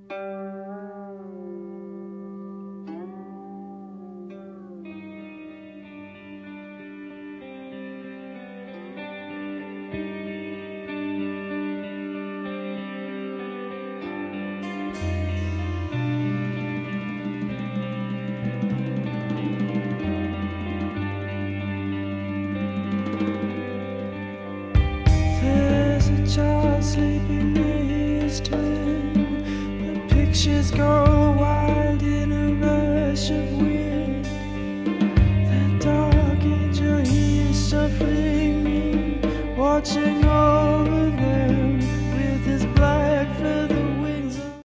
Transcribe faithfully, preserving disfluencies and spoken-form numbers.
Child sleeping near his twin. The pictures go